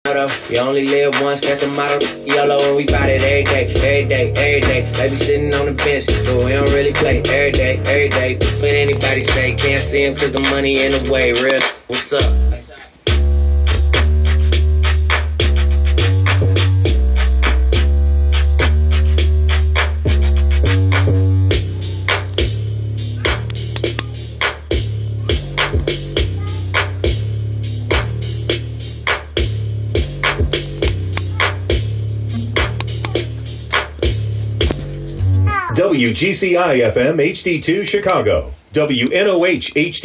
You only live once, that's the motto. YOLO and we bout it every day, every day, every day. They be sitting on the bench, so we don't really play every day, every day. When anybody say can't see him cause the money in the way, real. What's up? WGCI FM HD2 Chicago. WNOH HD